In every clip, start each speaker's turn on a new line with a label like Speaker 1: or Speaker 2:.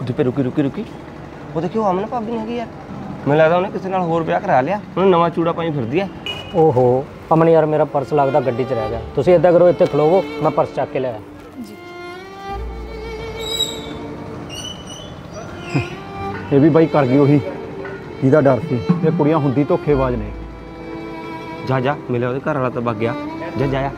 Speaker 1: ਦੀਪੇ रुकी रुकी रुकी वो देखियो अमन भाभी हैगी यार मैं लगदा उन्हें किसी नाल होर ब्याह करा लिया उन्हें नवा चूड़ा पाई फिरदी है।
Speaker 2: ओहो अमन यार मेरा पर्स लगदा गड्डी च रह गया तुसीं इदां करो इत्थे खलोवो मैं पर्स चक के ले आया
Speaker 3: जी।
Speaker 4: ये भी बाई कर गई उही जिहदा डर सी ये कुड़ियां हुंदी धोखेबाज ने।
Speaker 1: जा जा मिले ओहदे घर वाला तो भग गया जा जाया।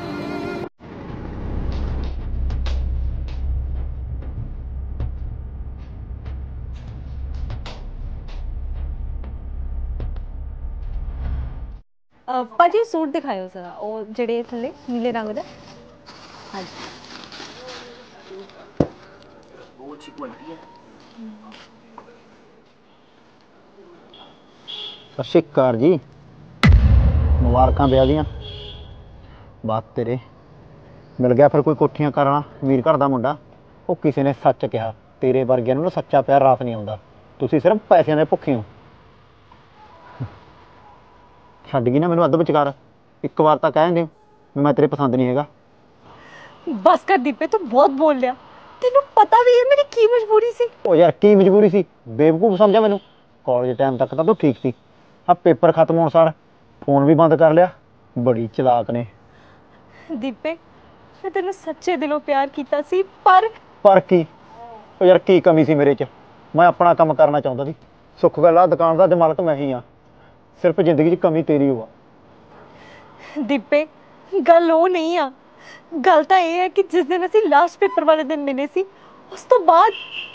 Speaker 3: ਭਾਜੀ ਸੂਟ ਦਿਖਾਇਓ ਜ਼ਰਾ ਉਹ ਜਿਹੜੇ ਥੱਲੇ ਨੀਲੇ ਰੰਗ ਦਾ। ਹਾਂਜੀ
Speaker 5: ਬਹੁਤ ਅੱਛੀ ਕੁਆਲਿਟੀ ਹੈ।
Speaker 4: ਸਤਿ ਸ਼੍ਰੀ ਅਕਾਲ ਜੀ ਮੁਬਾਰਕਾਂ ਵਿਆਹ ਦੀਆਂ। ਬਾਤ ਤੇਰੇ ਮਿਲ ਗਿਆ ਫਿਰ ਕੋਈ ਕੋਠੀਆਂ ਕਰਨਾ ਵੀਰ ਘਰ ਦਾ ਮੁੰਡਾ। ਉਹ ਕਿਸੇ ਨੇ ਸੱਚ ਕਿਹਾ ਤੇਰੇ ਵਰਗਿਆਂ ਨੂੰ ਨਾ ਸੱਚਾ ਪਿਆਰ ਰਾਸ ਨਹੀਂ ਆਉਂਦਾ ਤੁਸੀਂ ਸਿਰਫ ਪੈਸਿਆਂ ਦੇ ਭੁੱਖੇ ਹੋ। ਛੱਡ ਗਈ ਨਾ ਮੈਨੂੰ ਅੱਧ ਵਿਚਕਾਰ ਇੱਕ ਵਾਰ ਤਾਂ ਕਹਿ ਦਿੰਦੇ ਮੈਂ ਤੇਰੇ ਪਸੰਦ ਨਹੀਂ ਹੈਗਾ।
Speaker 3: ਬਸ ਕਰ ਦੀਪੇ ਤੂੰ ਬਹੁਤ ਬੋਲ ਲਿਆ ਤੈਨੂੰ ਪਤਾ ਵੀ ਹੈ ਮੇਰੀ ਕੀ ਮਜਬੂਰੀ ਸੀ।
Speaker 4: ਉਹ ਯਾਰ ਕੀ ਮਜਬੂਰੀ ਸੀ ਬੇਵਕੂਫ ਸਮਝਿਆ ਮੈਨੂੰ ਕਾਲਜ ਟਾਈਮ ਤੱਕ ਤਾਂ ਤੂੰ ਠੀਕ ਸੀ ਆ ਪੇਪਰ ਖਤਮ ਹੋਣ ਸਾਰ ਫੋਨ ਵੀ ਬੰਦ ਕਰ ਲਿਆ ਬੜੀ ਚਲਾਕ ਨੇ।
Speaker 3: ਦੀਪੇ ਮੈਂ ਤੈਨੂੰ ਸੱਚੇ ਦਿਲੋਂ ਪਿਆਰ ਕੀਤਾ ਸੀ ਪਰ
Speaker 4: ਕੀ ਉਹ ਯਾਰ ਕੀ ਕਮੀ ਸੀ ਮੇਰੇ 'ਚ ਮੈਂ ਆਪਣਾ ਕੰਮ ਕਰਨਾ ਚਾਹੁੰਦਾ ਸੀ ਸੁੱਖ ਗੱਲ ਆ ਦੁਕਾਨ ਦਾ ਮਾਲਕ ਮੈਂ ਹੀ ਆ ਸਿਰਫ ਜ਼ਿੰਦਗੀ 'ਚ ਕਮੀ ਤੇਰੀ ਹੋਆ।
Speaker 3: ਦੀਪੇ ਗੱਲ ਉਹ ਨਹੀਂ ਆ ਗੱਲ ਤਾਂ ਇਹ ਹੈ ਕਿ ਜਿਸ ਦਿਨ ਅਸੀਂ ਲਾਸਟ ਪੇਪਰ ਵਾਲੇ ਦਿਨ ਮਿਲੇ ਸੀ ਉਸ ਤੋਂ ਬਾਅਦ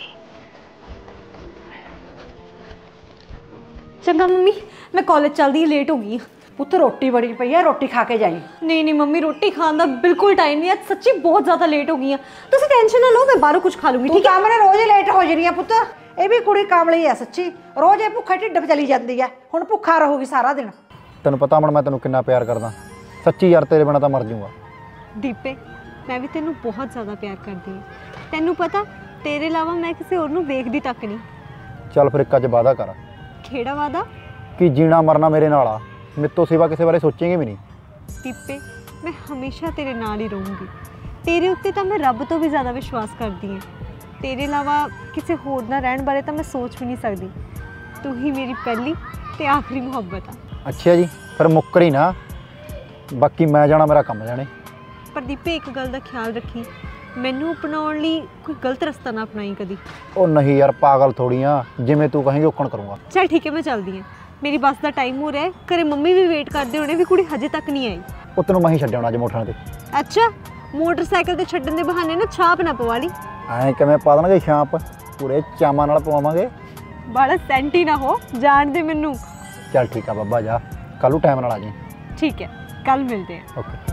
Speaker 3: ਚੰਗਾ ਮੰਮੀ ਮੈਂ ਕਾਲਜ ਚੱਲਦੀ ਲੇਟ ਹੋ ਗਈ।
Speaker 6: ਪੁੱਤ ਰੋਟੀ ਬੜੀ ਪਈ ਆ ਰੋਟੀ ਖਾ ਕੇ ਜਾਈਂ।
Speaker 3: ਨਹੀਂ ਮੰਮੀ ਰੋਟੀ ਖਾਣ ਦਾ ਬਿਲਕੁਲ ਟਾਈਮ ਨਹੀਂ ਹੈ ਸੱਚੀ ਬਹੁਤ ਜ਼ਿਆਦਾ ਲੇਟ ਹੋ ਗਈ ਆ ਤੁਸੀਂ ਟੈਨਸ਼ਨ ਨਾ ਲਓ ਮੈਂ ਬਾਹਰੋਂ ਕੁਝ ਖਾ ਲੂੰਗੀ
Speaker 6: ਠੀਕ ਹੈ ਮੈਂ ਰੋਜ਼ ਹੀ ਲੇਟ ਹੋ ਜਾਨੀ ਆ ਪੁੱਤ ਇਹ ਵੀ ਕੁੜੀ ਕਾਮਲੀ ਆ ਸੱਚੀ ਰੋਜ਼ ਇਹ ਭੁੱਖੇ ਢਿੱਡ ਚਲੀ ਜਾਂਦੀ ਆ ਹੁਣ ਭੁੱਖਾ ਰਹੂਗੀ ਸਾਰਾ ਦਿਨ।
Speaker 4: ਤੈਨੂੰ ਪਤਾ ਅਮਨ ਮੈਂ ਤੈਨੂੰ ਕਿੰਨਾ ਪਿਆਰ ਕਰਦਾ ਸੱਚੀ ਯਾਰ ਤੇਰੇ ਬਿਨਾਂ ਤਾਂ ਮਰ ਜਾਊਂਗਾ।
Speaker 3: ਦੀਪੇ ਮੈਂ ਵੀ ਤੈਨੂੰ ਬਹੁਤ ਜ਼ਿਆਦਾ ਪਿਆਰ ਕਰਦੀ ਹਾਂ ਤੈਨੂੰ ਪਤਾ ਤੇਰੇ ਇਲਾਵਾ ਮੈਂ ਕਿਸੇ ਹੋਰ ਨੂੰ ਵੇਖਦੀ ਤੱਕ ਨਹੀਂ।
Speaker 4: ਚੱਲ ਫਿਰ ਇੱਕ ਅੱਜ ਵਾਅਦਾ ਕਰ।
Speaker 3: ਕਿਹੜਾ ਵਾਅਦਾ?
Speaker 4: ਕਿ ਜੀਣਾ ਮਰਨਾ ਮੇਰੇ ਨਾਲ ਆ ਮੇਰੇ ਤੋਂ ਸਿਵਾ ਕਿਸੇ ਬਾਰੇ ਸੋਚੇਂਗੇ ਵੀ ਨਹੀਂ।
Speaker 3: ਦੀਪੇ ਮੈਂ ਹਮੇਸ਼ਾ ਤੇਰੇ ਨਾਲ ਹੀ ਰਹੂੰਗੀ ਤੇਰੇ ਉੱਤੇ ਤਾਂ ਮੈਂ ਰੱਬ ਤੋਂ ਵੀ ਜ਼ਿਆਦਾ ਵਿਸ਼ਵਾਸ ਕਰਦੀ ਹਾਂ ਤੇਰੇ ਇਲਾਵਾ ਕਿਸੇ ਹੋਰ ਨਾਲ ਰਹਿਣ ਬਾਰੇ ਤਾਂ ਮੈਂ ਸੋਚ ਵੀ ਨਹੀਂ ਸਕਦੀ ਤੂੰ ਹੀ ਮੇਰੀ ਪਹਿਲੀ ਤੇ ਆਖਰੀ ਮੁਹੱਬਤ ਆ।
Speaker 4: ਅੱਛਾ ਜੀ ਫਿਰ ਮੁੱਕਰੀ ਨਾ ਬਾਕੀ ਮੈਂ ਜਾਣਾ ਮੇਰਾ ਕੰਮ ਜਾਣੇ।
Speaker 3: ਪਰ ਦੀਪੇ ਇੱਕ ਗੱਲ ਦਾ ਖਿਆਲ ਰੱਖੀ ਮੈਨੂੰ ਅਪਣਾਉਣ ਲਈ ਕੋਈ ਗਲਤ ਰਸਤਾ ਨਾ ਅਪਣਾਈ ਕਦੀ।
Speaker 4: ਉਹ ਨਹੀਂ ਯਾਰ ਪਾਗਲ ਥੋੜੀ ਆ ਜਿਵੇਂ ਤੂੰ ਕਹੇਂਗੀ ਓਕਣ ਕਰੂੰਗਾ।
Speaker 3: ਚੱਲ ਠੀਕ ਹੈ ਮੈਂ ਚੱਲਦੀ ਹਾਂ ਮੇਰੀ ਬੱਸ ਦਾ ਟਾਈਮ ਹੋ ਰਿਹਾ ਹੈ ਘਰੇ ਮੰਮੀ ਵੀ ਵੇਟ ਕਰਦੇ ਹੋਣੇ ਵੀ ਕੁੜੀ ਹਜੇ ਤੱਕ ਨਹੀਂ ਆਈ।
Speaker 4: ਉਹ ਤੈਨੂੰ ਮੈਂ ਹੀ ਛੱਡਣਾ ਅੱਜ ਮੋਟਰਾਂ ਤੇ।
Speaker 3: ਅੱਛਾ ਮੋਟਰਸਾਈਕਲ ਤੇ ਛੱਡਣ ਦੇ ਬਹਾਨੇ ਨਾ ਛਾਪ ਨਾ ਪਵਾ ਲਈ।
Speaker 4: ਐਂ ਕਿਵੇਂ ਪਾ ਦੇਣਗੇ ਛਾਪ ਪੂਰੇ ਚਾਮਾਂ ਨਾਲ ਪਵਾਵਾਂਗੇ।
Speaker 3: ਬੜਾ ਸੈਂਟੀ ਨਾ ਹੋ ਜਾਣ ਦੇ ਮੈਨੂੰ।
Speaker 4: ਚੱਲ ਠੀਕ ਆ ਬਾਬਾ ਜਾ ਕੱਲ ਨੂੰ ਟਾਈਮ ਨਾਲ ਆ ਜੀ।
Speaker 3: ਠੀਕ ਹੈ ਕੱਲ ਮਿਲਦੇ ਹਾਂ।
Speaker 4: ਓਕੇ।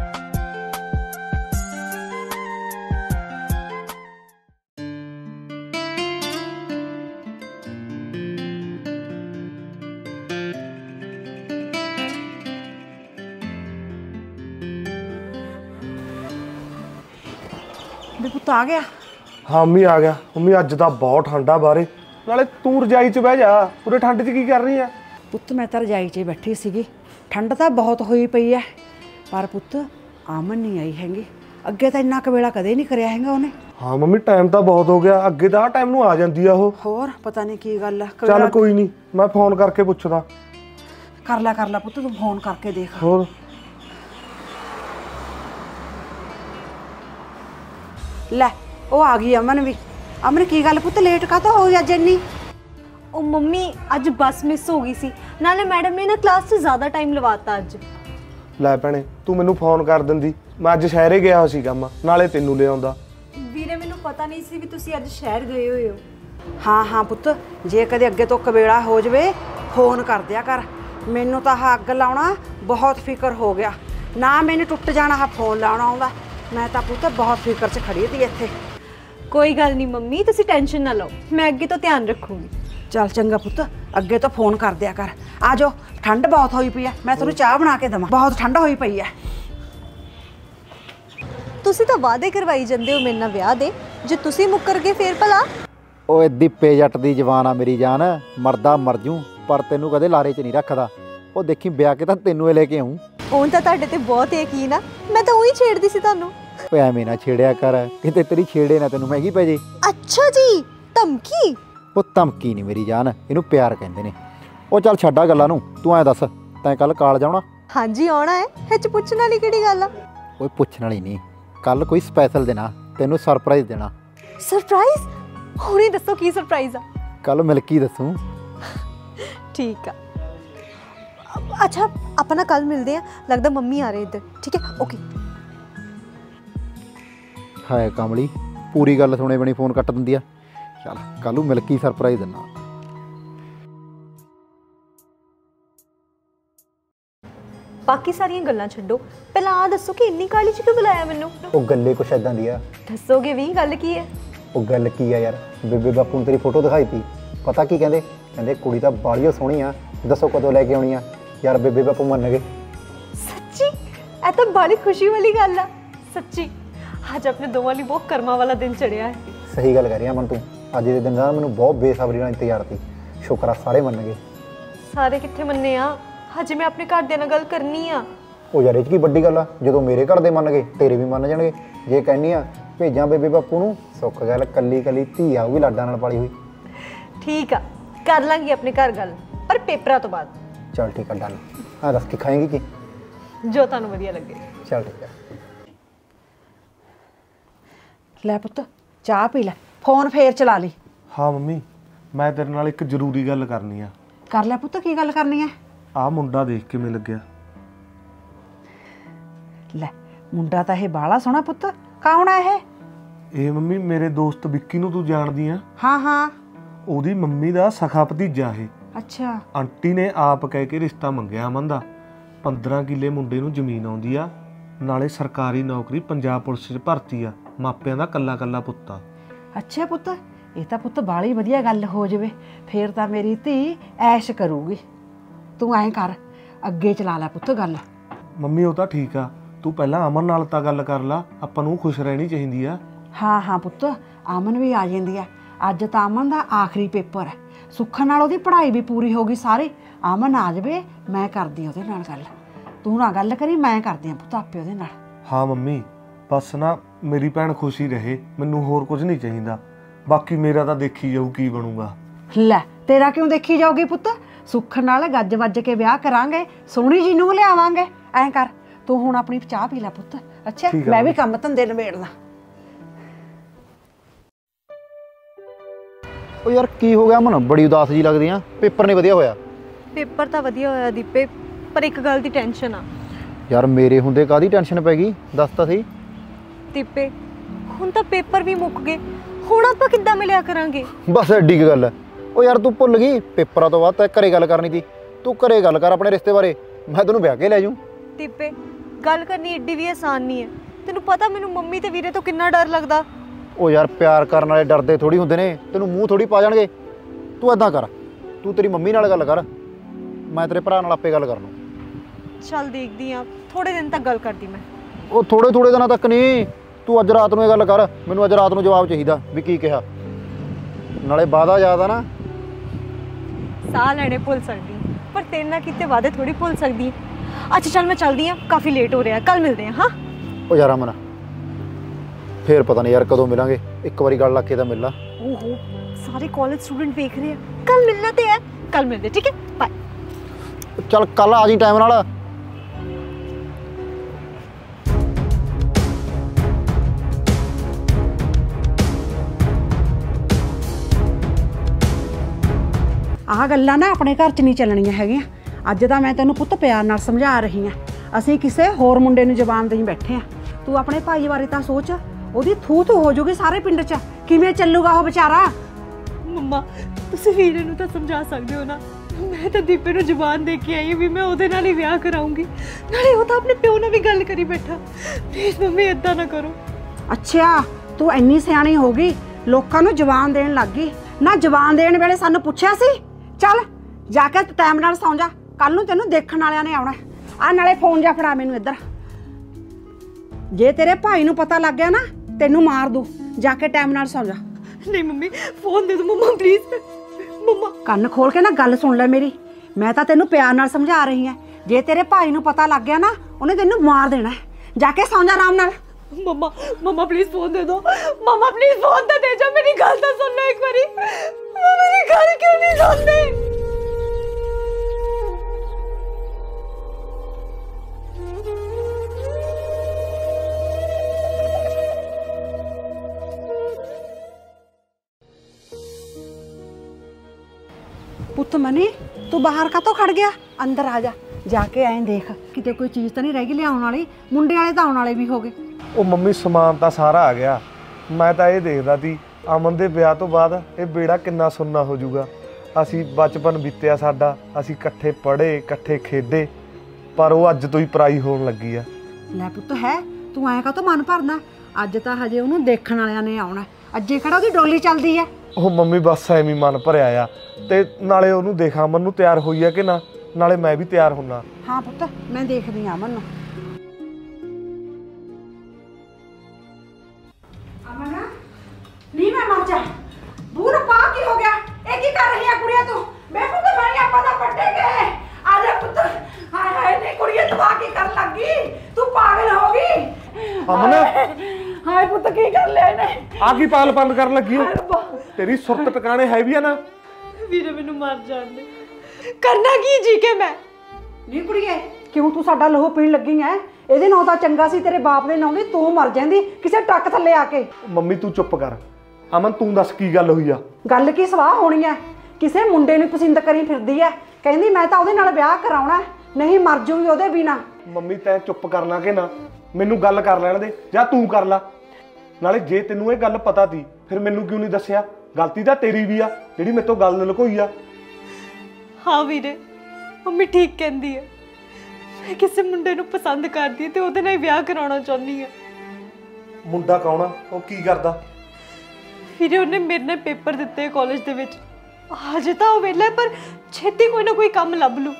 Speaker 6: ਪੁੱਤ ਆ ਗਿਆ।
Speaker 7: ਹਾਂ ਮੰਮੀ ਆ ਗਿਆ। ਮੰਮੀ ਅੱਜ ਤਾਂ ਬਹੁਤ ਠੰਡਾ ਬਾਹਰੇ ਨਾਲੇ ਤੂੰ ਰਜਾਈ 'ਚ ਬਹਿ ਜਾ ਪੂਰੇ ਠੰਡ 'ਚ ਕੀ ਕਰ ਰਹੀ ਆ?
Speaker 6: ਪੁੱਤ ਮੈਂ ਤਾਂ ਰਜਾਈ 'ਚ ਬੈਠੀ ਸੀਗੀ ਠੰਡ ਤਾਂ ਬਹੁਤ ਹੋਈ ਪਈ ਐ ਪਰ ਪੁੱਤ ਆਮਨ ਨਹੀਂ ਆਈ ਹੈਗੀ ਅੱਗੇ ਤਾਂ ਇੰਨਾ ਕੁ ਵੇਲਾ ਕਦੇ ਨਹੀਂ ਕਰਿਆ ਹੈਗਾ ਉਹਨੇ।
Speaker 7: ਹਾਂ ਮੰਮੀ ਟਾਈਮ ਤਾਂ ਬਹੁਤ ਹੋ ਗਿਆ ਅੱਗੇ ਤਾਂ ਟਾਈਮ ਨੂੰ ਆ ਜਾਂਦੀ ਆ ਉਹ।
Speaker 6: ਹੋਰ ਪਤਾ ਨਹੀਂ ਕੀ ਗੱਲ ਆ।
Speaker 7: ਚੱਲ ਕੋਈ ਨਹੀਂ ਮੈਂ ਫੋਨ ਕਰਕੇ ਪੁੱਛਦਾ।
Speaker 6: ਕਰ ਲੈ ਪੁੱਤ ਤੂੰ ਫੋਨ ਕਰਕੇ ਦੇਖ।
Speaker 7: ਹੋਰ
Speaker 6: ਲੈ ਉਹ ਆ ਗਈ ਅਮਨ ਵੀ। ਅਮਨ ਕੀ ਗੱਲ ਪੁੱਤ ਲੇਟ ਕਾਹਤੋਂ ਹੋ ਗਈ ਅੱਜ ਇੰਨੀ?
Speaker 3: ਉਹ ਮੰਮੀ ਅੱਜ ਬੱਸ ਮਿਸ ਹੋ ਗਈ ਸੀ ਨਾਲੇ ਮੈਡਮ ਨੇ ਨਾ ਕਲਾਸ 'ਚ ਜ਼ਿਆਦਾ ਟਾਈਮ ਲਵਾਤਾ ਅੱਜ।
Speaker 7: ਲੈ ਭੈਣੇ ਤੂੰ ਮੈਨੂੰ ਫੋਨ ਕਰ ਦਿੰਦੀ ਮੈਂ ਅੱਜ ਸ਼ਹਿਰੇ ਗਿਆ ਹੋਇਆ ਸੀ ਕੰਮ ਨਾਲੇ ਤੈਨੂੰ ਲੈ ਆਉਂਦਾ।
Speaker 3: ਵੀਰੇ ਮੈਨੂੰ ਪਤਾ ਨਹੀਂ ਸੀ ਵੀ ਤੁਸੀਂ ਅੱਜ ਸ਼ਹਿਰ ਗਏ ਹੋਏ ਹੋ।
Speaker 6: ਹਾਂ ਪੁੱਤ ਜੇ ਕਦੇ ਅੱਗੇ ਤੋਂ ਕਵੇਲਾ ਹੋ ਜਾਵੇ ਫੋਨ ਕਰ ਦਿਆ ਕਰ ਮੈਨੂੰ ਤਾਂ ਅੱਗ ਲਾਉਣਾ ਬਹੁਤ ਫਿਕਰ ਹੋ ਗਿਆ ਨਾ ਮੈਨੂੰ ਟੁੱਟ ਜਾਣਾ ਫੋਨ ਲਾਉਣਾ ਆਉਂਦਾ ਮੈਂ ਤਾਂ ਪੁੱਤ ਬਹੁਤ ਫਿਕਰ 'ਚ ਖੜੀ ਸੀ ਇੱਥੇ।
Speaker 3: ਕੋਈ ਗੱਲ ਨਹੀਂ ਮੰਮੀ ਤੁਸੀਂ ਟੈਨਸ਼ਨ ਨਾ ਲਓ ਮੈਂ ਅੱਗੇ ਤੋਂ ਧਿਆਨ ਰੱਖੂੰਗੀ।
Speaker 6: ਚੱਲ ਚੰਗਾ ਪੁੱਤ ਅੱਗੇ ਤੋਂ ਫੋਨ ਕਰ ਦਿਆ ਕਰ। ਆ ਜਾਓ ਠੰਡ ਬਹੁਤ ਹੋਈ ਪਈ ਐ ਮੈਂ ਤੁਹਾਨੂੰ ਚਾਹ ਬਣਾ ਕੇ ਦੇਵਾਂ ਬਹੁਤ ਠੰਡ ਹੋਈ ਪਈ ਐ।
Speaker 3: ਤੁਸੀਂ ਤਾਂ ਵਾਅਦੇ ਕਰਵਾਈ ਜਾਂਦੇ ਹੋ ਮੇਰੇ ਨਾਲ ਵਿਆਹ ਦੇ ਜੇ ਤੁਸੀਂ ਮੁੱਕਰ ਗਏ ਫੇਰ ਭਲਾ।
Speaker 4: ਓਏ ਦੀਪੇ ਜੱਟ ਦੀ ਜਵਾਨ ਆ ਮੇਰੀ ਜਾਨ ਮਰਦਾ ਮਰ ਜੂ ਪਰ ਤੈਨੂੰ ਕਦੇ ਲਾਰੇ 'ਚ ਨਹੀਂ ਰੱਖਦਾ। ਉਹ ਦੇਖੀ ਵਿਆਹ ਕੇ ਤਾਂ ਤੈਨੂੰ ਇਹ ਲੈ ਕੇ ਆਉਂ।
Speaker 3: ਹੁਣ ਤਾਂ ਤੁਹਾਡੇ ਤੇ ਬਹੁਤ ਯਕੀਨ ਆ ਮੈਂ ਤਾਂ ਉਹੀ ਛੇੜਦੀ ਸੀ ਤੁਹਾਨੂੰ।
Speaker 4: ਓਏ ਐਵੇਂ ਨਾ ਛੇੜਿਆ ਕਰ ਕਿਤੇ ਤੇਰੀ ਛੇੜੇ ਨਾ ਤੈਨੂੰ ਮਹਿੰਗੀ ਪੈ ਜੇ।
Speaker 3: ਅੱਛਾ ਜੀ ਧਮਕੀ?
Speaker 4: ਉਹ ਧਮਕੀ ਨਹੀਂ ਮੇਰੀ ਜਾਨ, ਇਹਨੂੰ ਪਿਆਰ ਕਹਿੰਦੇ ਨੇ। ਉਹ ਚੱਲ ਛੱਡਾ ਗੱਲਾਂ ਨੂੰ, ਤੂੰ ਐਂ ਦੱਸ ਤੈਂ ਕੱਲ ਕਾਲਜ ਆਉਣਾ?
Speaker 3: ਹਾਂਜੀ ਆਉਣਾ ਹੈ, ਇਹ 'ਚ ਪੁੱਛਣ ਵਾਲੀ ਕਿਹੜੀ ਗੱਲ ਆ?
Speaker 4: ਓਏ ਪੁੱਛਣ ਵਾਲੀ ਨਹੀਂ, ਕੱਲ ਕੋਈ ਸਪੈਸ਼ਲ ਦੇਣਾ, ਤੈਨੂੰ ਸਰਪ੍ਰਾਈਜ਼ ਦੇਣਾ।
Speaker 3: ਸਰਪ੍ਰਾਈਜ਼? ਹੁਣੇ ਦੱਸੋ ਕੀ ਸਰਪ੍ਰਾਈਜ਼ ਆ?
Speaker 4: ਕੱਲ ਮਿਲ ਕੇ ਹੀ ਦੱਸੂ।
Speaker 3: ਠੀਕ ਆ। ਅੱਛਾ ਆਪਾਂ ਨਾ ਕੱਲ ਮਿਲਦੇ ਆ, ਲੱਗਦਾ ਮੰਮੀ ਆ ਰਹੇ ਇੱਧਰ। ਠੀਕ ਹੈ, ਓਕੇ।
Speaker 4: ਹਾਏ ਕਮਲੀ, ਪੂਰੀ ਗੱਲ ਸੁਣੇ ਬਣੀ ਫੋਨ ਕੱਟ ਦਿੰਦੀ ਆ। ਚੱਲ ਕੱਲ ਨੂੰ ਮਿਲ ਕੇ ਸਰਪ੍ਰਾਈਜ਼ ਦਿੰਦਾ।
Speaker 3: ਬਾਕੀ ਸਾਰੀਆਂ ਗੱਲਾਂ ਛੱਡੋ, ਪਹਿਲਾਂ ਆ ਦੱਸੋ ਕਿ ਇੰਨੀ ਕਾਹਲੀ 'ਚ ਕਿਉਂ ਬੁਲਾਇਆ ਮੈਨੂੰ?
Speaker 4: ਉਹ ਗੱਲੇ ਕੁਛ ਇਦਾਂ ਦੀ ਆ।
Speaker 3: ਦੱਸੋਗੇ ਵੀ ਗੱਲ ਕੀ ਹੈ?
Speaker 4: ਉਹ ਗੱਲ ਕੀ ਆ ਯਾਰ, ਬੇਬੇ ਬਾਪੂ ਨੂੰ ਤੇਰੀ ਫੋਟੋ ਦਿਖਾਈ ਤੀ, ਪਤਾ ਕੀ ਕਹਿੰਦੇ? ਕਹਿੰਦੇ ਕੁੜੀ ਤਾਂ ਬਾਹਲੀ ਸੋਹਣੀ ਆ, ਦੱਸੋ ਕਦੋਂ ਲੈ ਕੇ ਆਉਣੀ ਆ? ਯਾਰ ਬੇਬੇ ਬਾਪੂ ਮੰਨ ਗਏ।
Speaker 3: ਸੱਚੀ? ਇਹ ਤਾਂ ਬੜੀ ਖੁਸ਼ੀ ਵਾਲੀ ਗੱਲ ਆ। ਸੱਚੀ ਅੱਜ ਆਪਣੇ ਦੋਵਾਂ ਲਈ ਬਹੁਤ ਕਰਮਾਂ ਵਾਲਾ ਦਿਨ ਚੜਿਆ ਹੈ।
Speaker 4: ਸਹੀ ਗੱਲ ਕਰ ਰਹੀ ਆ ਮਨ ਤੂੰ, ਅੱਜ ਦੇ ਦਿਨ ਦਾ ਮੈਨੂੰ ਬਹੁਤ ਬੇਸਬਰੀ ਨਾਲ ਇੰਤਜ਼ਾਰ ਸੀ। ਸ਼ੁਕਰ ਆ ਸਾਰੇ ਮੰਨ ਗਏ।
Speaker 3: ਸਾਰੇ ਕਿੱਥੇ ਮੰਨੇ ਆ? ਹਜੇ ਮੈਂ ਆਪਣੇ ਘਰਦਿਆਂ ਨਾਲ ਗੱਲ ਕਰਨੀ ਆ।
Speaker 4: ਉਹ ਯਾਰ ਇਹ 'ਚ ਕੀ ਵੱਡੀ ਗੱਲ ਆ, ਜਦੋਂ ਮੇਰੇ ਘਰ ਦੇ ਮੰਨ ਗਏ ਤੇਰੇ ਵੀ ਮੰਨ ਜਾਣਗੇ। ਜੇ ਕਹਿੰਨੀ ਆ ਭੇਜਾਂ ਬੇਬੇ ਬਾਪੂ ਨੂੰ, ਸੁੱਖ ਗੱਲ, ਕੱਲੀ ਕੱਲੀ ਧੀ ਆ, ਉਹ ਵੀ ਲਾਡਾਂ ਨਾਲ ਪਾਲੀ ਹੋਈ।
Speaker 3: ਠੀਕ ਆ, ਕਰ ਲਾਂਗੀ ਆਪਣੇ ਘਰ ਗੱਲ, ਪਰ ਪੇਪਰਾਂ ਤੋਂ ਬਾਅਦ।
Speaker 4: ਚੱਲ ਠੀਕ ਆ, ਡਨ। ਹਾਂ ਦੱਸ ਕੀ ਖਾਏਂਗੀ ਕੀ?
Speaker 3: ਜੋ ਤੁਹਾਨੂੰ ਵਧੀਆ ਲੱਗੇ।
Speaker 4: ਚੱਲ ਠੀਕ ਆ।
Speaker 6: ਲੈ ਪੁੱਤ ਚਾਹ ਪੀ ਲੈ, ਫੋਨ ਫੇਰ ਚਲਾ ਲਈ।
Speaker 7: ਹਾਂ ਮੰਮੀ, ਮੈਂ ਤੇਰੇ ਨਾਲ ਇੱਕ ਜ਼ਰੂਰੀ ਗੱਲ ਕਰਨੀ ਆ।
Speaker 6: ਕਰ ਲੈ ਪੁੱਤ, ਕੀ ਗੱਲ ਕਰਨੀ ਹੈ?
Speaker 7: ਆਹ ਮੁੰਡਾ ਦੇਖ ਕਿਵੇਂ ਲੱਗਿਆ?
Speaker 6: ਲੈ ਮੁੰਡਾ ਤਾਂ ਇਹ ਬਾਹਲਾ ਸੋਹਣਾ ਪੁੱਤ, ਕੌਣ ਆ ਇਹ?
Speaker 7: ਇਹ ਮੰਮੀ ਮੇਰੇ ਦੋਸਤ ਵਿੱਕੀ ਨੂੰ ਤੂੰ ਜਾਣਦੀ ਆ?
Speaker 6: ਹਾਂ ਹਾਂ।
Speaker 7: ਉਹਦੀ ਮੰਮੀ ਦਾ ਸਖਾ ਭਤੀਜਾ ਇਹ।
Speaker 6: ਅੱਛਾ।
Speaker 7: ਆਂਟੀ ਨੇ ਆਪ ਕਹਿ ਕੇ ਰਿਸ਼ਤਾ ਮੰਗਿਆ ਅਮਨ ਦਾ। 15 ਕਿੱਲੇ ਮੁੰਡੇ ਨੂੰ ਜ਼ਮੀਨ ਆਉਂਦੀ ਆ, ਨਾਲੇ ਸਰਕਾਰੀ ਨੌਕਰੀ ਪੰਜਾਬ ਪੁਲਿਸ 'ਚ ਭਰਤੀ ਆ, ਮਾਪਿਆਂ ਦਾ ਕੱਲਾ ਕੱਲਾ ਪੁੱਤ ਆ।
Speaker 6: ਅੱਛਾ ਪੁੱਤ, ਇਹ ਤਾਂ ਪੁੱਤ ਬਾਹਲੀ ਵਧੀਆ ਗੱਲ ਹੋ ਜਾਵੇ, ਫੇਰ ਤਾਂ ਮੇਰੀ ਧੀ ਐਸ਼ ਕਰੂਗੀ। ਤੂੰ ਐਂ ਕਰ, ਅੱਗੇ ਚਲਾ ਲੈ ਪੁੱਤ ਗੱਲ।
Speaker 7: ਮੰਮੀ ਉਹ ਤਾਂ ਠੀਕ ਆ, ਤੂੰ ਪਹਿਲਾਂ ਅਮਨ ਨਾਲ ਤਾਂ ਗੱਲ ਕਰ ਲਾ, ਆਪਾਂ ਨੂੰ ਖੁਸ਼ ਰਹਿਣੀ ਚਾਹੀਦੀ ਆ।
Speaker 6: ਹਾਂ ਹਾਂ ਪੁੱਤ, ਅਮਨ ਵੀ ਆ ਜਾਂਦੀ ਆ। ਅੱਜ ਤਾਂ ਅਮਨ ਦਾ ਆਖਰੀ ਪੇਪਰ ਹੈ, ਸੁੱਖ ਨਾਲ ਉਹਦੀ ਪੜ੍ਹਾਈ ਵੀ ਪੂਰੀ ਹੋ ਗਈ ਸਾਰੀ। ਅਮਨ ਆ ਜਾਵੇ, ਮੈਂ ਕਰਦੀ ਉਹਦੇ ਨਾਲ ਗੱਲ। ਤੂੰ ਨਾ ਗੱਲ ਕਰੀ, ਮੈਂ ਕਰਦੀ ਆ ਪੁੱਤ ਆਪੇ ਉਹਦੇ ਨਾਲ।
Speaker 7: ਹਾਂ ਮੰਮੀ, ਬਸ ਨਾ ਮੇਰੀ ਭੈਣ ਖੁਸ਼ੀ ਰਹੇ, ਮੈਨੂੰ ਹੋਰ ਕੁਝ ਨਹੀਂ ਚਾਹੀਦਾ। ਬਾਕੀ ਮੇਰਾ ਤਾਂ ਦੇਖੀ ਜਾਊ ਕੀ ਬਣੂਗਾ।
Speaker 6: ਲੈ ਤੇਰਾ ਕਿਉਂ ਦੇਖੀ ਜਾਊਗੀ ਪੁੱਤ? ਸੁੱਖ ਨਾਲ ਗੱਜ ਵੱਜ ਕੇ ਵਿਆਹ ਕਰਾਂਗੇ, ਸੋਹਣੀ ਜੀ ਨੂੰ ਲਿਆਵਾਂਗੇ। ਐਂ ਕਰ, ਤੂੰ ਹੁਣ ਆਪਣੀ ਚਾਹ ਪੀ ਲੈ ਪੁੱਤ। ਅੱਛਾ, ਮੈਂ ਵੀ ਕੰਮ ਧੰਦੇ ਨਿਬੇੜਦਾ।
Speaker 4: ਉਹ ਯਾਰ ਕੀ ਹੋ ਗਿਆ ਮਨ, ਬੜੀ ਉਦਾਸ ਜੀ ਲੱਗਦੀ ਆ। ਪੇਪਰ ਨਹੀਂ ਵਧੀਆ ਹੋਇਆ?
Speaker 3: ਪੇਪਰ ਤਾਂ ਵਧੀਆ ਹੋਇਆ ਦੀਪੇ, ਪਰ ਇੱਕ ਗੱਲ ਦੀ ਟੈਨਸ਼ਨ ਆ।
Speaker 4: ਯਾਰ ਮੇਰੇ ਹੁੰਦੇ ਕਾਹਦੀ ਟੈਨਸ਼ਨ ਪੈ ਗਈ, ਦੱਸ ਤਾਂ ਸਹੀ।
Speaker 3: ਦੀਪੇ ਹੁਣ ਤਾਂ ਪੇਪਰ ਵੀ ਮੁੱਕ ਗਏ, ਹੁਣ ਆਪਾਂ ਕਿੱਦਾਂ ਮਿਲਿਆ ਕਰਾਂਗੇ?
Speaker 4: ਬਸ ਐਡੀ ਕੁ ਗੱਲ ਹੈ। ਉਹ ਯਾਰ ਤੂੰ ਭੁੱਲ ਗਈ, ਪੇਪਰਾਂ ਤੋਂ ਬਾਅਦ ਤਾਂ ਘਰੇ ਗੱਲ ਕਰਨੀ ਸੀ। ਤੂੰ ਘਰੇ ਗੱਲ ਕਰ ਆਪਣੇ ਰਿਸ਼ਤੇ ਬਾਰੇ, ਮੈਂ ਤੈਨੂੰ ਵਿਆਹ ਕੇ ਲੈ ਜਾਊਂ।
Speaker 3: ਦੀਪੇ ਗੱਲ ਕਰਨੀ ਏਡੀ ਵੀ ਆਸਾਨ ਨਹੀਂ ਹੈ। ਤੈਨੂੰ ਪਤਾ ਮੈਨੂੰ ਮੰਮੀ ਤੇ ਵੀਰੇ ਤੋਂ ਕਿੰਨਾ ਡਰ ਲੱਗਦਾ।
Speaker 4: ਉਹ ਯਾਰ ਪਿਆਰ ਕਰਨ ਵਾਲੇ ਡਰਦੇ ਥੋੜੀ ਹੁੰਦੇ ਨੇ, ਤੈਨੂੰ ਮੂੰਹ ਥੋੜੀ ਪਾ ਜਾਣਗੇ। ਤੂੰ ਏਦਾਂ ਕਰ, ਤੂੰ ਤੇਰੀ ਮੰਮੀ ਨਾਲ ਗੱਲ ਕਰ, ਮੈਂ ਤੇਰੇ ਭਰਾ ਨਾਲ ਆਪੇ ਗੱਲ ਕਰ ਲੂੰ।
Speaker 3: ਚੱਲ ਦੇਖਦੀ ਆ, ਥੋੜੇ ਦਿਨ ਤੱਕ ਗੱਲ ਕਰਦੀ ਮੈਂ।
Speaker 4: ਉਹ ਥੋੜੇ ਦਿਨਾਂ ਤੱਕ ਨਹੀਂ, ਤੂੰ ਅੱਜ ਰਾਤ ਨੂੰ ਇਹ ਗੱਲ ਕਰ, ਮੈਨੂੰ ਅੱਜ ਰਾਤ ਨੂੰ ਜਵਾਬ ਚਾਹੀਦਾ ਵੀ ਕੀ ਕਿਹਾ। ਨਾਲੇ ਵਾਦਾ ਯਾਦ ਆ ਨਾ?
Speaker 3: ਸਾਹ ਲੈਣੇ ਭੁੱਲ ਸਕਦੀ ਹਾਂ, ਪਰ ਤੇਰੇ ਨਾਲ ਕੀਤੇ ਵਾਅਦੇ ਥੋੜੀ ਭੁੱਲ ਸਕਦੀ ਹਾਂ। ਅੱਛਾ ਚੱਲ ਮੈਂ ਚੱਲਦੀ ਹਾਂ, ਕਾਫੀ ਲੇਟ ਹੋ ਰਿਹਾ, ਕੱਲ ਮਿਲਦੇ ਹਾਂ। ਹਾਂ
Speaker 4: ਉਹ ਯਾਰ ਅਮਨ, ਫੇਰ ਪਤਾ ਨਹੀਂ ਯਾਰ ਕਦੋਂ ਮਿਲਾਂਗੇ, ਇੱਕ ਵਾਰੀ ਗੱਲ ਲੱਗ ਕੇ ਤਾਂ ਮਿਲ ਲਾ।
Speaker 3: ਓਹੋ ਸਾਰੇ ਕਾਲਜ ਸਟੂਡੈਂਟ ਵੇਖ ਰਹੇ ਆ, ਕੱਲ ਮਿਲਣਾ ਤੇ ਹੈ। ਕੱਲ ਮਿਲਦੇ, ਠੀਕ ਹੈ, ਬਾਏ।
Speaker 4: ਚੱਲ ਕੱਲ ਆ ਜੀ ਟਾਈਮ ਨਾਲ।
Speaker 6: ਆਹ ਗੱਲਾਂ ਨਾ ਆਪਣੇ ਘਰ 'ਚ ਨਹੀਂ ਚੱਲਣੀਆਂ ਹੈਗੀਆਂ। ਅੱਜ ਤਾਂ ਮੈਂ ਤੈਨੂੰ ਪੁੱਤ ਪਿਆਰ ਨਾਲ ਸਮਝਾ ਰਹੀ ਹਾਂ, ਅਸੀਂ ਕਿਸੇ ਹੋਰ ਮੁੰਡੇ ਨੂੰ ਜ਼ਬਾਨ ਦੇਈ ਬੈਠੇ ਆ। ਤੂੰ ਆਪਣੇ ਭਾਈ ਬਾਰੇ ਤਾਂ ਸੋਚ, ਉਹਦੀ ਥੂ ਹੋ ਜਾਊਗੀ ਸਾਰੇ ਪਿੰਡ 'ਚ, ਕਿਵੇਂ ਚੱਲੂਗਾ ਉਹ ਵਿਚਾਰਾ?
Speaker 3: ਮੰਮਾ ਤੁਸੀਂ ਵੀਰੇ ਨੂੰ ਤਾਂ ਸਮਝਾ ਸਕਦੇ ਹੋ ਨਾ, ਮੈਂ ਤਾਂ ਦੀਪੇ ਨੂੰ ਜ਼ੁਬਾਨ ਦੇ ਕੇ ਆਈ ਵੀ ਮੈਂ ਉਹਦੇ ਨਾਲ ਹੀ ਵਿਆਹ ਕਰਾਉਂਗੀ। ਨਾਲੇ ਉਹ ਤਾਂ ਆਪਣੇ ਪਿਓ ਨਾਲ ਵੀ ਗੱਲ ਕਰੀ ਬੈਠਾ। ਪਲੀਜ਼ ਮੰਮੀ ਏਦਾਂ ਨਾ ਕਰੋ।
Speaker 6: ਅੱਛਾ ਤੂੰ ਇੰਨੀ ਸਿਆਣੀ ਹੋ ਗਈ, ਲੋਕਾਂ ਨੂੰ ਜ਼ਬਾਨ ਦੇਣ ਲੱਗ ਗਈ ਨਾ? ਜ਼ਬਾਨ ਦੇਣ ਵੇਲੇ ਸਾਨੂੰ ਪੁੱਛਿਆ ਸੀ? ਚੱਲ ਜਾ ਕੇ ਟਾਈਮ ਨਾਲ ਸੌਂ ਜਾ, ਕੱਲ ਨੂੰ ਤੈਨੂੰ ਦੇਖਣ ਵਾਲਿਆਂ ਨੇ ਆਉਣਾ। ਆ ਨਾਲੇ ਫੋਨ ਜਾ ਫੜਾ ਮੈਨੂੰ ਇੱਧਰ, ਜੇ ਤੇਰੇ ਭਾਈ ਨੂੰ ਪਤਾ ਲੱਗ ਗਿਆ ਨਾ ਤੈਨੂੰ ਮਾਰ ਦੂ। ਜਾ ਕੇ ਟਾਈਮ ਨਾਲ ਸੌਂ ਜਾ।
Speaker 3: ਨਹੀਂ ਮੰਮੀ ਫੋਨ ਦੇ ਦਿਓ ਮੰਮਾ ਪਲੀਜ਼। ਮੰਮਾ
Speaker 6: ਕੰਨ ਖੋਲ ਕੇ ਨਾ ਗੱਲ ਸੁਣ ਲੈ ਮੇਰੀ, ਮੈਂ ਤਾਂ ਤੈਨੂੰ ਪਿਆਰ ਨਾਲ ਸਮਝਾ ਰਹੀ ਹਾਂ। ਜੇ ਤੇਰੇ ਭਾਈ ਨੂੰ ਪਤਾ ਲੱਗ ਗਿਆ ਨਾ ਉਹਨੇ ਤੈਨੂੰ ਮਾਰ ਦੇਣਾ। ਜਾ ਕੇ ਸੌਂ ਜਾ ਆਰਾਮ ਨਾਲ।
Speaker 3: मम्मा मम्मा प्लीज फोन दे दो, मम्मा प्लीज फोन तो दे जाओ, मेरी गल तो सुन लो एक बारी। मेरी गल क्यों नहीं सुनते?
Speaker 6: ਪੁੱਤ ਮਨੀ ਤੂੰ ਬਾਹਰ ਕਾਤੋਂ ਖੜ ਗਿਆ? ਅੰਦਰ ਆ ਜਾ, ਜਾ ਕੇ ਐਂ ਦੇਖ ਕਿਤੇ ਕੋਈ ਚੀਜ਼ ਤਾਂ ਨਹੀਂ ਰਹਿ ਗਈ ਲਿਆਉਣ ਵਾਲੀ। ਮੁੰਡੇ ਵਾਲੇ ਤਾਂ ਆਉਣ ਵਾਲੇ ਵੀ ਹੋ ਗਏ।
Speaker 7: ਉਹ ਮੰਮੀ ਸਮਾਨ ਤਾਂ ਸਾਰਾ ਆ ਗਿਆ। ਮੈਂ ਤਾਂ ਇਹ ਦੇਖਦਾ ਸੀ ਅਮਨ ਦੇ ਵਿਆਹ ਤੋਂ ਬਾਅਦ ਇਹ ਬੇੜਾ ਕਿੰਨਾ ਸੁੰਨਾ ਹੋ ਜਾਊਗਾ। ਅਸੀਂ ਬਚਪਨ ਬੀਤਿਆ ਸਾਡਾ, ਅਸੀਂ ਇਕੱਠੇ ਪੜ੍ਹੇ, ਇਕੱਠੇ ਖੇਡੇ, ਪਰ ਉਹ ਅੱਜ ਤੋਂ ਹੀ ਪਰਾਈ ਹੋਣ ਲੱਗੀ ਆ।
Speaker 6: ਲੈ ਪੁੱਤ ਹੈ ਤੂੰ ਐਂ ਕਾਤੋਂ ਮਨ ਭਰਨਾ? ਅੱਜ ਤਾਂ ਹਜੇ ਉਹਨੂੰ ਦੇਖਣ ਵਾਲਿਆਂ ਨੇ ਆਉਣਾ, ਅੱਜੇ ਕਿਹੜਾ ਉਹਦੀ ਡੋਲੀ ਚੱਲਦੀ ਐ।
Speaker 7: ਉਹ ਮੰਮੀ ਬਸ ਐਵੇਂ ਮਨ ਭਰਿਆ ਆ। ਤੇ ਨਾਲੇ ਉਹਨੂੰ ਦੇਖਾਂ ਅਮਨ ਨੂੰ ਤਿਆਰ ਹੋਈ ਆ ਕਿ ਨਾ, ਨਾਲੇ ਮੈਂ ਵੀ ਤਿਆਰ ਹੁੰਨਾ।
Speaker 6: ਹਾਂ ਪੁੱਤ ਮੈਂ ਦੇਖਦੀ ਆ ਅਮਨ ਨੂੰ। ਅਮਨ ਨਹੀਂ ਮੈਂ ਮਰ ਜਾ। ਬੂਰ ਪਾ ਕੀ ਹੋ ਗਿਆ? ਇਹ ਕੀ ਕਰ ਰਹੀ ਆ ਕੁੜੀਆਂ ਤੂੰ? ਮੈਂ ਪੁੱਤ ਮੈਂ ਆਪਾਂ ਤਾਂ ਵੱਡੇ ਗਏ। ਆ ਜਾ ਪੁੱਤ। ਹਾਏ ਹਾਏ ਨਹੀਂ ਕੁੜੀਆਂ ਤੂੰ ਆ ਕੀ ਕਰਨ ਲੱਗੀ? ਤੂੰ ਪਾਗਲ ਹੋ ਗਈ।
Speaker 7: ਅਮਨ
Speaker 6: ਹਾਏ ਪੁੱਤ ਕੀ ਕਰ ਲਿਆ ਇਹਨੇ?
Speaker 7: ਆ ਕੀ ਪਾਗਲਪਨ ਕਰਨ ਲੱਗੀ ਓ? ਤੇਰੀ ਸੁਰਤ ਟਿਕਾਣੇ ਹੈ ਵੀ ਆ ਨਾ?
Speaker 3: ਵੀਰੇ ਮੈਨੂੰ ਮਾਰ ਜਾਣ ਦੇ, ਕਰਨਾ ਕੀ ਜੀ ਕੇ ਮੈਂ?
Speaker 6: ਨਹੀਂ ਕੁੜੀਏ ਕਿਉਂ ਤੂੰ ਸਾਡਾ ਲਹੂ ਪੀਣ ਲੱਗੀ ਐ? ਇਹਦੇ ਨਾਂ ਤਾਂ ਚੰਗਾ ਸੀ ਤੇਰੇ ਬਾਪ ਦੇ ਨਾਂ ਦੀ ਤੂੰ ਮਰ ਜਾਂਦੀ ਕਿਸੇ ਟੱਕ ਥੱਲੇ ਆ ਕੇ।
Speaker 7: ਮੰਮੀ ਤੂੰ ਚੁੱਪ ਕਰ। ਅਮਨ ਤੂੰ ਦੱਸ ਕੀ ਗੱਲ ਹੋਈ ਆ?
Speaker 6: ਗੱਲ ਕੀ ਸਵਾਹ ਹੋਣੀ ਐ? ਕਿਸੇ ਮੁੰਡੇ ਨੂੰ ਪਸੰਦ ਕਰੀ ਫਿਰਦੀ ਐ, ਕਹਿੰਦੀ ਮੈਂ ਤਾਂ ਉਹਦੇ ਨਾਲ ਵਿਆਹ ਕਰਾਉਣਾ, ਨਹੀਂ ਮਰ ਜੂਗੀ ਉਹਦੇ ਬਿਨਾ।
Speaker 7: ਮੰਮੀ ਤੈਂ ਚੁੱਪ ਕਰਨਾ ਕਿ ਨਾ? ਮੈਨੂੰ ਗੱਲ ਕਰ ਲੈਣ ਦੇ, ਜਾਂ ਤੂੰ ਕਰ ਲਾ। ਨਾਲੇ ਜੇ ਤੈਨੂੰ ਇਹ ਗੱਲ ਪਤਾ ਤੀ ਫਿਰ ਮੈਨੂੰ ਕਿਉਂ ਨਹੀਂ ਦੱਸਿਆ? ਗਲਤੀ ਤਾਂ ਤੇਰੀ ਵੀ ਆ ਜਿਹੜੀ ਮੇਰੇ ਤੋਂ ਗੱਲ ਲੁਕੋਈ ਆ।
Speaker 3: ਹਾਂ ਵੀਰੇ ਮੰਮੀ ਠੀਕ ਕਹਿੰਦੀ ਹੈ, ਮੈਂ ਕਿਸੇ ਮੁੰਡੇ ਨੂੰ ਪਸੰਦ ਕਰਦੀ ਤੇ ਉਹਦੇ ਨਾਲ ਵਿਆਹ ਕਰਾਉਣਾ ਚਾਹੁੰਦੀ ਹਾਂ।
Speaker 7: ਮੁੰਡਾ ਕੌਣ ਆ? ਉਹ ਕੀ ਕਰਦਾ?
Speaker 3: ਵੀਰੇ ਉਹਨੇ ਮੇਰੇ ਨਾਲ ਪੇਪਰ ਦਿੱਤੇ ਕਾਲਜ ਦੇ ਵਿੱਚ, ਹਜੇ ਤਾਂ ਉਹ ਵਿਹਲਾ ਪਰ ਛੇਤੀ ਕੋਈ ਨਾ ਕੋਈ ਕੰਮ ਲੱਭ ਲੂ।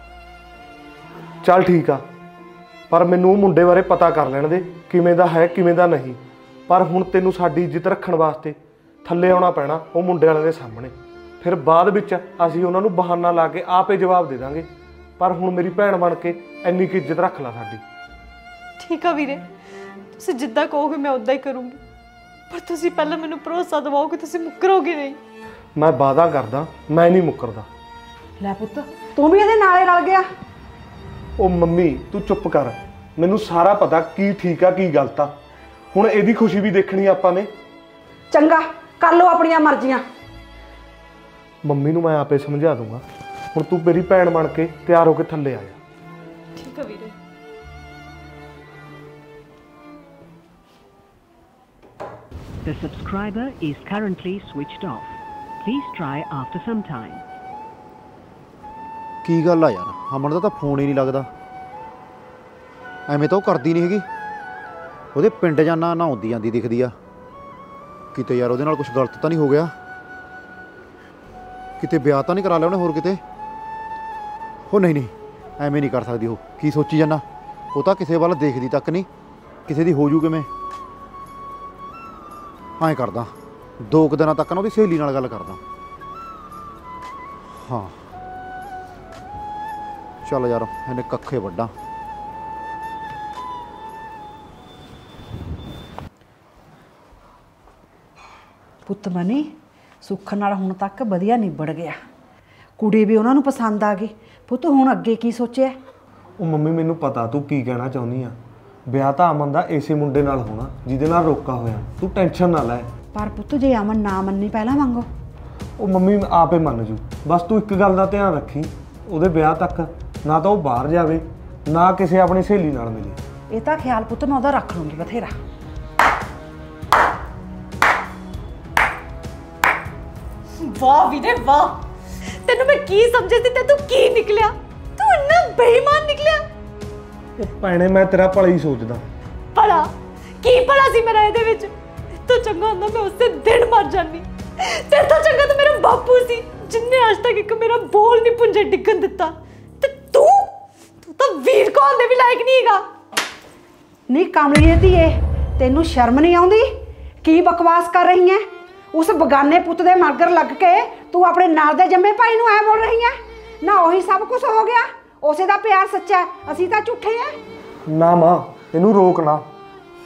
Speaker 7: ਚੱਲ ਠੀਕ ਆ, ਪਰ ਮੈਨੂੰ ਉਹ ਮੁੰਡੇ ਬਾਰੇ ਪਤਾ ਕਰ ਲੈਣ ਦੇ ਕਿਵੇਂ ਦਾ ਹੈ ਕਿਵੇਂ ਦਾ ਨਹੀਂ। ਪਰ ਹੁਣ ਤੈਨੂੰ ਸਾਡੀ ਇੱਜ਼ਤ ਰੱਖਣ ਵਾਸਤੇ ਥੱਲੇ ਆਉਣਾ ਪੈਣਾ ਉਹ ਮੁੰਡੇ ਵਾਲਿਆਂ ਦੇ ਸਾਹਮਣੇ। ਫਿਰ ਬਾਅਦ ਵਿੱਚ ਅਸੀਂ ਉਹਨਾਂ ਨੂੰ ਬਹਾਨਾ ਲਾ ਕੇ ਆਪੇ ਜਵਾਬ ਦੇ ਦਾਂਗੇ। ਪਰ ਹੁਣ ਮੇਰੀ ਭੈਣ ਬਣ ਕੇ ਇੰਨੀ ਕੁ ਇੱਜ਼ਤ ਰੱਖ ਲੈ ਸਾਡੀ।
Speaker 3: ਠੀਕ ਆ ਵੀਰੇ, ਤੁਸੀਂ ਜਿੱਦਾਂ ਕਹੋਗੇ ਮੈਂ ਉਦਾਂ ਹੀ ਕਰੂੰਗੀ, ਪਰ ਤੁਸੀਂ ਪਹਿਲਾਂ ਮੈਨੂੰ ਭਰੋਸਾ ਦਿਵਾਓ ਕਿ ਤੁਸੀਂ ਮੁੱਕਰੋਗੇ ਨਹੀਂ।
Speaker 7: ਮੈਂ ਵਾਅਦਾ ਕਰਦਾ ਮੈਂ ਨਹੀਂ ਮੁੱਕਰਦਾ।
Speaker 6: ਲੈ ਪੁੱਤ ਤੂੰ ਵੀ ਇਹਦੇ ਨਾਲੇ ਰਲ ਗਿਆ।
Speaker 7: ਉਹ ਮੰਮੀ ਤੂੰ ਚੁੱਪ ਕਰ, ਮੈਨੂੰ ਸਾਰਾ ਪਤਾ ਕੀ ਠੀਕ ਆ ਕੀ ਗਲਤ ਆ। ਹੁਣ ਇਹਦੀ ਖੁਸ਼ੀ ਵੀ ਦੇਖਣੀ ਆਪਾਂ ਨੇ।
Speaker 6: ਚੰਗਾ ਕਰ ਲਓ ਆਪਣੀਆਂ ਮਰਜ਼ੀਆਂ।
Speaker 7: ਮੰਮੀ ਨੂੰ ਮੈਂ ਆਪੇ ਸਮਝਾ ਦੂੰਗਾ। ਹੁਣ ਤੂੰ ਮੇਰੀ ਭੈਣ ਬਣ ਕੇ ਤਿਆਰ ਹੋ ਕੇ ਥੱਲੇ ਆ ਜਾ।
Speaker 3: ਠੀਕ ਆ ਵੀਰੇ।
Speaker 8: The subscriber is currently switched off. Please try after some time.
Speaker 4: ਕੀ ਗੱਲ ਆ ਯਾਰ, ਅਮਨ ਦਾ ਤਾਂ ਫੋਨ ਹੀ ਨਹੀਂ ਲੱਗਦਾ। ਐਵੇਂ ਤਾਂ ਉਹ ਕਰਦੀ ਨਹੀਂ ਹੈਗੀ। ਉਹਦੇ ਪਿੰਡ ਜਾਣਾ ਨਾ ਆਉਂਦੀ ਜਾਂਦੀ ਦਿਖਦੀ ਆ। ਕਿਤੇ ਯਾਰ ਉਹਦੇ ਨਾਲ ਕੁਝ ਗਲਤ ਤਾਂ ਨਹੀਂ ਹੋ ਗਿਆ? ਕਿਤੇ ਵਿਆਹ ਤਾਂ ਨਹੀਂ ਕਰਾ ਲਿਆ ਉਹਨੇ ਹੋਰ ਕਿਤੇ? ਉਹ ਨਹੀਂ ਐਵੇਂ ਨਹੀਂ ਕਰ ਸਕਦੀ। ਉਹ ਕੀ ਸੋਚੀ ਜਾਂਦਾ? ਉਹ ਤਾਂ ਕਿਸੇ ਵੱਲ ਦੇਖਦੀ ਤੱਕ ਨਹੀਂ, ਕਿਸੇ ਦੀ ਹੋ ਜੂ ਕਿਵੇਂ। ਐਂ ਕਰਦਾ 2 ਦਿਨਾਂ ਤੱਕ ਨਾ ਉਹਦੀ ਸਹੇਲੀ ਨਾਲ ਗੱਲ ਕਰਦਾ। ਹਾਂ ਚੱਲ ਯਾਰ ਇਹਨੇ ਕੱਖੇ ਵੱਡਾ।
Speaker 6: ਪੁੱਤ ਮਨੀ ਸੁੱਖ ਨਾਲ ਹੁਣ ਤੱਕ ਵਧੀਆ ਨਿਬੜ ਗਿਆ। ਕੁੜੀ ਵੀ ਉਹਨਾਂ ਨੂੰ ਪਸੰਦ ਆ ਗਈ। ਪੁੱਤ ਹੁਣ ਅੱਗੇ ਕੀ ਸੋਚਿਆ?
Speaker 7: ਉਹ ਮੰਮੀ ਮੈਨੂੰ ਪਤਾ ਤੂੰ ਕੀ ਕਹਿਣਾ ਚਾਹੁੰਦੀ ਆ। ਵਿਆਹ ਤਾਂ ਅਮਨ ਦਾ ਇਸੇ ਮੁੰਡੇ ਨਾਲ ਹੋਣਾ ਜਿਹਦੇ ਨਾਲ ਰੋਕਾ ਹੋਇਆ। ਤੂੰ ਟੈਨਸ਼ਨ ਨਾ ਲੈ।
Speaker 6: ਪਰ ਪੁੱਤ ਜੇ ਅਮਨ ਨਾ ਮੰਨੀ ਪਹਿਲਾਂ ਵਾਂਗੋ?
Speaker 7: ਉਹ ਮੰਮੀ ਆਪੇ ਮੰਨ ਜੂ। ਬਸ ਤੂੰ ਇੱਕ ਗੱਲ ਦਾ ਧਿਆਨ ਰੱਖੀ, ਉਹਦੇ ਵਿਆਹ ਤੱਕ ਨਾ ਤਾਂ ਉਹ ਬਾਹਰ ਜਾਵੇ ਨਾ ਕਿਸੇ ਆਪਣੀ ਸਹੇਲੀ ਨਾਲ ਮਿਲੇ।
Speaker 6: ਇਹ ਤਾਂ ਖਿਆਲ ਪੁੱਤ ਮੈਂ ਉਹਦਾ ਰੱਖ ਲੂੰਗੀ ਬਥੇਰਾ।
Speaker 3: ਵਾਹ ਵੀਰੇ ਵਾਹ, ਤੈਨੂੰ ਮੈਂ ਕੀ ਸਮਝੀ ਸੀ ਤੇ ਤੂੰ ਕੀ ਨਿਕਲਿਆ? ਤੂੰ ਇੰਨਾ ਬੇਈਮਾਨ ਨਿਕਲਿਆ।
Speaker 7: ਉਹ ਭੈਣੇ ਮੈਂ ਤੇਰਾ ਭਲਾ ਹੀ ਸੋਚਦਾ।
Speaker 3: ਭਲਾ ਕੀ ਭਲਾ ਸੀ ਮੇਰਾ ਇਹਦੇ ਵਿੱਚ? ਤੂੰ ਚੰਗਾ ਹੁੰਦਾ ਮੈਂ ਉਸੇ ਦਿਨ ਮਰ ਜਾਨੀ। ਤੇ ਤਾਂ ਚੰਗਾ ਤਾਂ ਮੇਰਾ ਬਾਪੂ ਸੀ ਜਿੰਨੇ ਅੱਜ ਤੱਕ ਇੱਕ ਮੇਰਾ ਬੋਲ ਨਹੀਂ ਪੁੰਜੇ ਡਿੱਗਣ ਦਿੱਤਾ। ਤੇ ਤੂੰ ਤਾਂ ਵੀਰ ਕੌਣ ਦੇ ਵੀ ਲਾਇਕ ਨਹੀਂ ਹੈਗਾ।
Speaker 6: ਨਹੀਂ ਕਮਲੀਏ ਧੀਏ, ਤੈਨੂੰ ਸ਼ਰਮ ਨਹੀਂ ਆਉਂਦੀ? ਕੀ ਬਕਵਾਸ ਕਰ ਰਹੀ ਐ? ਉਸ ਬਗਾਨੇ ਪੁੱਤ ਦੇ ਮਗਰ ਲੱਗ ਕੇ ਤੂੰ ਆਪਣੇ ਨਾਲ ਦੇ ਜੰਮੇ ਭਾਈ ਨੂੰ ਐ ਬੋਲ ਰਹੀ ਐ? ਨਾ ਉਹੀ ਸਭ ਕੁਝ ਹੋ ਗਿਆ, ਉਸੇ ਦਾ ਪਿਆਰ ਸੱਚਾ, ਅਸੀਂ ਤਾਂ ਝੂਠੇ ਐ।
Speaker 7: ਨਾ ਮਾਂ ਇਹਨੂੰ ਰੋਕ ਨਾ।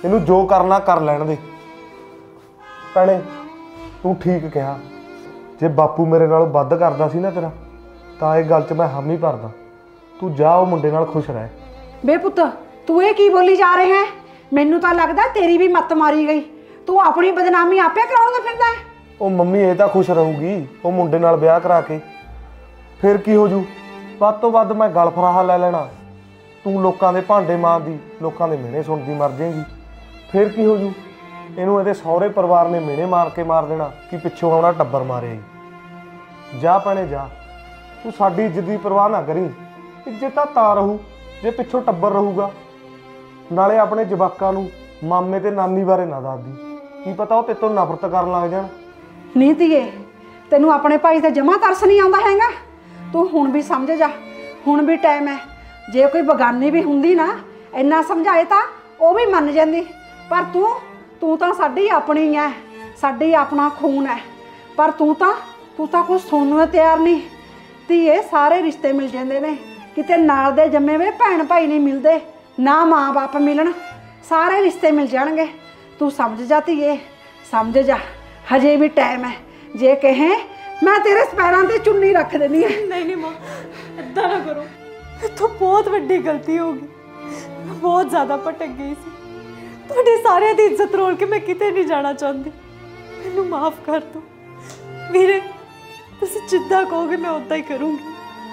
Speaker 7: ਇਹਨੂੰ ਜੋ ਕਰਨਾ ਕਰ ਲੈਣ ਦੇ। ਭੈਣੇ ਤੂੰ ਠੀਕ ਕਿਹਾ, ਜੇ ਬਾਪੂ ਮੇਰੇ ਨਾਲੋਂ ਵੱਧ ਕਰਦਾ ਸੀ ਨਾ ਤੇਰਾ ਤਾਂ ਇਹ ਗੱਲ 'ਚ ਮੈਂ ਹਾਮੀ ਭਰਦਾ। ਤੂੰ ਜਾ ਉਹ ਮੁੰਡੇ ਨਾਲ ਖੁਸ਼ ਰਹਿ।
Speaker 6: ਬੇ ਪੁੱਤ ਤੂੰ ਇਹ ਕੀ ਬੋਲੀ ਜਾ ਰਿਹਾ ਹੈ? ਮੈਨੂੰ ਤਾਂ ਲੱਗਦਾ ਤੇਰੀ ਵੀ ਮੱਤ ਮਾਰੀ ਗਈ। ਤੂੰ ਆਪਣੀ ਬਦਨਾਮੀ ਆਪੇ ਕਰਾਉਣ ਦਾ ਫਿਰਦਾ ਹੈ।
Speaker 7: ਉਹ ਮੰਮੀ ਇਹ ਤਾਂ ਖੁਸ਼ ਰਹੂਗੀ ਉਹ ਮੁੰਡੇ ਨਾਲ ਵਿਆਹ ਕਰਾ ਕੇ, ਫਿਰ ਕੀ ਹੋ ਜੂ? ਵੱਧ ਤੋਂ ਵੱਧ ਮੈਂ ਗਲ ਫਰਾਹਾ ਲੈ ਲੈਣਾ, ਤੂੰ ਲੋਕਾਂ ਦੇ ਭਾਂਡੇ ਮਾਰਦੀ, ਲੋਕਾਂ ਦੇ ਮਿਹਣੇ ਸੁਣਦੀ ਮਰ ਜਾਏਗੀ। ਫਿਰ ਕੀ ਹੋ ਜੂ? ਇਹਨੂੰ ਇਹਦੇ ਸਹੁਰੇ ਪਰਿਵਾਰ ਨੇ ਮਿਹਣੇ ਮਾਰ ਕੇ ਮਾਰ ਦੇਣਾ ਕਿ ਪਿੱਛੋਂ ਆਉਣਾ ਟੱਬਰ ਮਾਰਿਆ ਜੀ। ਜਾ ਭੈਣੇ ਜਾ, ਤੂੰ ਸਾਡੀ ਇੱਜ਼ਤ ਦੀ ਪਰਵਾਹ ਨਾ ਕਰੀ। ਇੱਜ਼ਤ ਤਾਂ ਰਹੂ ਜੇ ਪਿੱਛੋਂ ਟੱਬਰ ਰਹੂਗਾ। ਨਾਲੇ ਆਪਣੇ ਜਵਾਕਾਂ ਨੂੰ ਮਾਮੇ ਤੇ ਨਾਨੀ ਬਾਰੇ ਨਾ ਦੱਸਦੀ, ਕੀ ਪਤਾ ਉਹ ਤੇਤੋਂ ਨਫ਼ਰਤ ਕਰਨ ਲੱਗ ਜਾਣ।
Speaker 6: ਨਹੀਂ ਧੀਏ, ਤੈਨੂੰ ਆਪਣੇ ਭਾਈ ਤੇ ਜਮਾ ਤਰਸ ਨਹੀਂ ਆਉਂਦਾ ਹੈਗਾ। ਤੂੰ ਹੁਣ ਵੀ ਸਮਝ ਜਾ, ਹੁਣ ਵੀ ਟਾਈਮ ਹੈ। ਜੇ ਕੋਈ ਬਗਾਨੀ ਵੀ ਹੁੰਦੀ ਨਾ ਇੰਨਾ ਸਮਝਾਏ ਤਾਂ ਉਹ ਵੀ ਮੰਨ ਜਾਂਦੀ, ਪਰ ਤੂੰ ਤਾਂ ਸਾਡੀ ਆਪਣੀ ਹੈ, ਸਾਡੀ ਆਪਣਾ ਖੂਨ ਹੈ। ਪਰ ਤੂੰ ਤਾਂ ਕੁਝ ਸੁਣਨ ਨੂੰ ਤਿਆਰ ਨਹੀਂ। ਧੀਏ ਸਾਰੇ ਰਿਸ਼ਤੇ ਮਿਲ ਜਾਂਦੇ ਨੇ, ਕਿਤੇ ਨਾਲ ਦੇ ਜੰਮੇ ਵੇ ਭੈਣ ਭਾਈ ਨਹੀਂ ਮਿਲਦੇ, ਨਾ ਮਾਂ ਬਾਪ ਮਿਲਣ, ਸਾਰੇ ਰਿਸ਼ਤੇ ਮਿਲ ਜਾਣਗੇ। ਤੂੰ ਸਮਝ ਜਾ ਧੀਏ, ਸਮਝ ਜਾ, ਹਜੇ ਵੀ ਟਾਈਮ ਹੈ। ਜੇ ਕਹੇ ਮੈਂ ਤੇਰੇ ਪੈਰਾਂ ਤੇ ਚੁੰਨੀ ਰੱਖ ਦੇਣੀ ਹੈ।
Speaker 3: ਨਹੀਂ ਮਾਂ, ਇੱਦਾਂ ਨਾ ਕਰੋ। ਇੱਥੋਂ ਬਹੁਤ ਵੱਡੀ ਗਲਤੀ ਹੋ ਗਈ, ਮੈਂ ਬਹੁਤ ਜ਼ਿਆਦਾ ਭਟਕ ਗਈ ਸੀ। ਤੁਹਾਡੇ ਸਾਰਿਆਂ ਦੀ ਇੱਜ਼ਤ ਰੋਲ ਕੇ ਮੈਂ ਕਿਤੇ ਨਹੀਂ ਜਾਣਾ ਚਾਹੁੰਦੀ, ਮੈਨੂੰ ਮਾਫ ਕਰ ਦਿਓ ਵੀਰੇ। ਤੁਸੀਂ ਜਿੱਦਾਂ ਕਹੋਗੇ ਮੈਂ ਉਦਾਂ ਹੀ ਕਰੂੰਗੀ।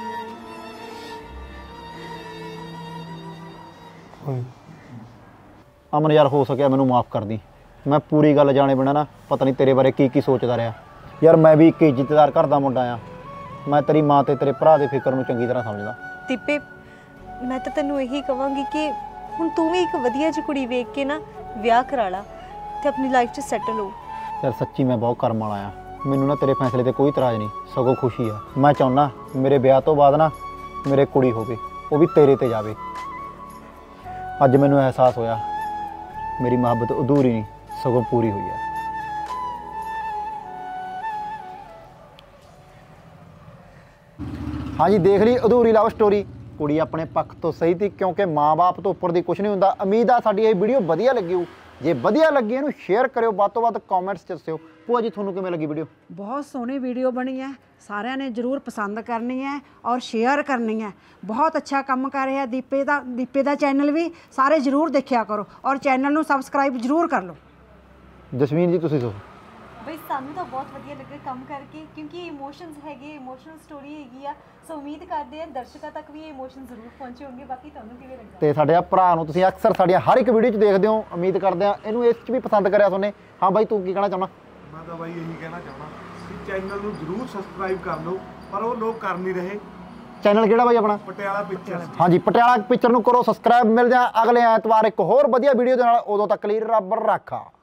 Speaker 4: ਅਮਨ ਯਾਰ ਹੋ ਸਕਿਆ ਮੈਨੂੰ ਮਾਫ ਕਰ ਦੀ। ਮੈਂ ਪੂਰੀ ਗੱਲ ਜਾਣੇ ਬਿਨਾਂ ਨਾ ਪਤਾ ਨਹੀਂ ਤੇਰੇ ਬਾਰੇ ਕੀ ਸੋਚਦਾ ਰਿਹਾ ਯਾਰ। ਮੈਂ ਵੀ ਇੱਕ ਇੱਜ਼ਤਦਾਰ ਘਰ ਦਾ ਮੁੰਡਾ ਆ। ਮੈਂ ਤੇਰੀ ਮਾਂ ਤੇ ਤੇਰੇ ਭਰਾ ਦੇ ਫਿਕਰ ਨੂੰ ਚੰਗੀ ਤਰ੍ਹਾਂ ਸਮਝਦਾ।
Speaker 3: ਦੀਪੇ, ਮੈਂ ਤਾਂ ਤੈਨੂੰ ਇਹੀ ਕਹਾਂਗੀ ਕਿ ਹੁਣ ਤੂੰ ਵੀ ਇੱਕ ਵਧੀਆ ਜਿਹੀ ਕੁੜੀ ਵੇਖ ਕੇ ਨਾ ਵਿਆਹ ਕਰਾ ਲਾ ਤੇ ਆਪਣੀ ਲਾਈਫ 'ਚ ਸੈਟਲ ਹੋ।
Speaker 4: ਯਾਰ ਸੱਚੀ ਮੈਂ ਬਹੁਤ ਕਰਮ ਵਾਲਾ ਆ। ਮੈਨੂੰ ਨਾ ਤੇਰੇ ਫੈਸਲੇ ਤੇ ਕੋਈ ਇਤਰਾਜ਼ ਨਹੀਂ, ਸਗੋਂ ਖੁਸ਼ੀ ਆ। ਮੈਂ ਚਾਹੁੰਦਾ ਮੇਰੇ ਵਿਆਹ ਤੋਂ ਬਾਅਦ ਨਾ ਮੇਰੇ ਕੁੜੀ ਹੋਵੇ, ਉਹ ਵੀ ਤੇਰੇ ਤੇ ਜਾਵੇ। ਅੱਜ ਮੈਨੂੰ ਅਹਿਸਾਸ ਹੋਇਆ ਮੇਰੀ ਮੁਹੱਬਤ ਅਧੂਰੀ ਨਹੀਂ ਸਗੋਂ ਪੂਰੀ ਹੋਈ ਹੈ। ਹਾਂਜੀ ਦੇਖ ਲਈ ਅਧੂਰੀ ਲਵ ਸਟੋਰੀ। ਕੁੜੀ ਆਪਣੇ ਪੱਖ ਤੋਂ ਸਹੀ ਸੀ, ਕਿਉਂਕਿ ਮਾਂ-ਬਾਪ ਤੋਂ ਉੱਪਰ ਦੀ ਕੁਝ ਨਹੀਂ ਹੁੰਦਾ। ਉਮੀਦ ਆ ਸਾਡੀ ਇਹ ਵੀਡੀਓ ਵਧੀਆ ਲੱਗੀ ਹੋ। ਜੇ ਵਧੀਆ ਲੱਗੀ ਇਹਨੂੰ ਸ਼ੇਅਰ ਕਰਿਓ, ਵੱਧ ਤੋਂ ਵੱਧ ਕਮੈਂਟਸ 'ਚ ਦੱਸਿਓ। ਭੂਆ ਜੀ ਤੁਹਾਨੂੰ ਕਿਵੇਂ ਲੱਗੀ ਵੀਡੀਓ?
Speaker 6: ਬਹੁਤ ਸੋਹਣੀ ਵੀਡੀਓ ਬਣੀ ਹੈ, ਸਾਰਿਆਂ ਨੇ ਜ਼ਰੂਰ ਪਸੰਦ ਕਰਨੀ ਹੈ ਔਰ ਸ਼ੇਅਰ ਕਰਨੀ ਹੈ। ਬਹੁਤ ਅੱਛਾ ਕੰਮ ਕਰ ਰਿਹਾ ਦੀਪੇ ਦਾ ਚੈਨਲ ਵੀ ਸਾਰੇ ਜ਼ਰੂਰ ਦੇਖਿਆ ਕਰੋ ਔਰ ਚੈਨਲ ਨੂੰ ਸਬਸਕ੍ਰਾਈਬ ਜ਼ਰੂਰ ਕਰ ਲਓ।
Speaker 4: ਜਸਮੀਨ ਜੀ ਤੁਸੀਂ ਦੱਸੋ।
Speaker 3: ਬਈ ਸਾਨੂੰ ਤਾਂ ਬਹੁਤ ਵਧੀਆ ਲੱਗਾ ਕੰਮ ਕਰਕੇ, ਕਿਉਂਕਿ ਇਮੋਸ਼ਨਸ ਹੈਗੇ, ਇਮੋਸ਼ਨਲ ਸਟੋਰੀ ਹੈਗੀ ਆ। ਸੋ ਉਮੀਦ ਕਰਦੇ ਆ ਦਰਸ਼ਕਾਂ ਤੱਕ ਵੀ ਇਹ ਇਮੋਸ਼ਨ ਜ਼ਰੂਰ ਪਹੁੰਚੇ ਹੋਣਗੇ। ਬਾਕੀ ਤੁਹਾਨੂੰ ਕਿਵੇਂ ਲੱਗਾ?
Speaker 4: ਤੇ ਸਾਡੇ ਆ ਭਰਾ ਨੂੰ ਤੁਸੀਂ ਅਕਸਰ ਸਾਡੀਆਂ ਹਰ ਇੱਕ ਵੀਡੀਓ 'ਚ ਦੇਖਦੇ ਹੋ, ਉਮੀਦ ਕਰਦੇ ਆ ਇਹਨੂੰ ਇਸ 'ਚ ਵੀ ਪਸੰਦ ਕਰਿਆ ਤੁਹਾਨੂੰ। ਹਾਂ ਬਾਈ ਤੂੰ ਕੀ ਕਹਿਣਾ ਚਾਹੁੰਦਾ?
Speaker 7: ਮੈਂ ਤਾਂ ਬਾਈ ਇਹੀ ਕਹਿਣਾ ਚਾਹੁੰਦਾ ਕਿ ਚੈਨਲ ਨੂੰ ਜ਼ਰੂਰ ਸਬਸਕ੍ਰਾਈਬ ਕਰ ਲਓ, ਪਰ ਉਹ ਲੋਕ ਕਰ ਨਹੀਂ ਰਹੇ।
Speaker 4: ਚੈਨਲ ਕਿਹੜਾ ਬਾਈ ਆਪਣਾ?
Speaker 7: ਪਟਿਆਲਾ ਪਿਕਚਰ।
Speaker 4: ਹਾਂਜੀ ਪਟਿਆਲਾ ਪਿਕਚਰ ਨੂੰ ਕਰੋ ਸਬਸਕ੍ਰਾਈਬ। ਮਿਲਦੇ ਆ ਅਗਲੇ ਐਤਵਾਰ ਇੱਕ ਹੋਰ ਵਧੀਆ ਵੀਡੀਓ ਦੇ ਨਾਲ। ਉਦੋਂ ਤੱਕ ਲਈ ਰੱਬ ਰਾਖਾ।